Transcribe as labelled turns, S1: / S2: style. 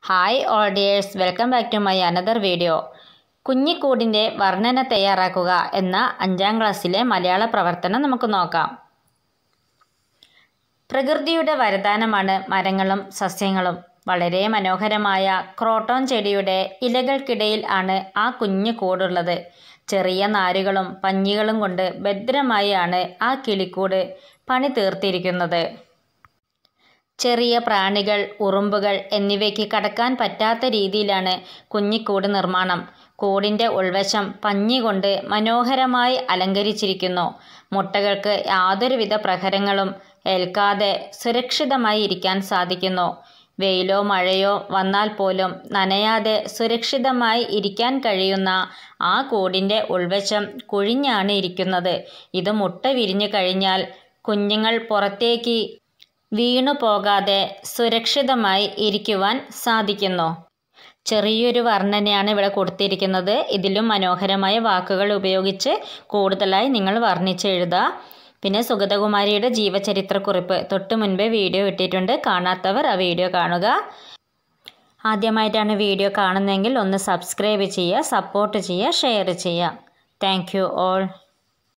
S1: Hi all dears, welcome back to my another video. കുഞ്ഞിക്കൂടിൻ്റെ വർണ്ണന തയ്യാറാക്കുക എന്ന 5ാം ക്ലാസ്സിലെ മലയാള പ്രവർത്തനം നമുക്ക് നോക്കാം. പ്രകൃതിയുടെ വരദാനമാണ് മരങ്ങളും സസ്യങ്ങളും. വളരെ മനോഹരമായ ക്രോട്ടോൺ ചെടിയുടെ ഇലകൾക്കിടയിൽ ആണ് ആ കുഞ്ഞു കൂടുള്ളത്. ചെറിയ നാരുകളും പഞ്ഞികളും കൊണ്ട് ഭദ്രമായി ആണ് ആ കിളിക്കൂട് പണി തീർത്തിരിക്കുന്നത്. ചെറിയ പ്രാണികൾ, ഉറുമ്പുകൾ എന്നിവയ്ക്ക് കടക്കാൻ പറ്റാത്ത രീതിയിലാണ് കുഞ്ഞിക്കൂട് നിർമ്മാണം. കൂടിൻ്റെ ഉൾവശം പഞ്ഞി കൊണ്ട് മനോഹരമായി അലങ്കരിച്ചിരിക്കുന്നു. മുട്ടകൾക്ക് യാതൊരുവിധ പ്രഹരങ്ങളും ഏൽക്കാതെ സുരക്ഷിതമായി ഇരിക്കാൻ സാധിക്കുന്നു. വെയിലോ മഴയോ വന്നാൽ പോലും നനയാതെ സുരക്ഷിതമായി ഇരിക്കാൻ കഴിയുന്ന ആ കൂടിൻ്റെ ഉൾവശം കുഴിഞ്ഞാണ് ഇരിക്കുന്നത്. ഇത് മുട്ട വിരിഞ്ഞു കഴിഞ്ഞാൽ കുഞ്ഞുങ്ങൾ പുറത്തേക്ക് വീണു പോകാതെ സുരക്ഷിതമായി ഇരിക്കുവാൻ സാധിക്കുന്നു. ചെറിയൊരു വർണ്ണനയാണ് ഇവിടെ കൊടുത്തിരിക്കുന്നത്. ഇതിലും മനോഹരമായ വാക്കുകൾ ഉപയോഗിച്ച് കൂടുതലായി നിങ്ങൾ വർണ്ണിച്ചെഴുതുക. പിന്നെ സുഗതകുമാരിയുടെ ജീവചരിത്രക്കുറിപ്പ് തൊട്ട് മുൻപേ വീഡിയോ ഇട്ടിട്ടുണ്ട്. കാണാത്തവർ ആ വീഡിയോ കാണുക. ആദ്യമായിട്ടാണ് വീഡിയോ കാണുന്നതെങ്കിൽ ഒന്ന് സബ്സ്ക്രൈബ് ചെയ്യുക, സപ്പോർട്ട് ചെയ്യുക, ഷെയർ ചെയ്യുക. Thank you all.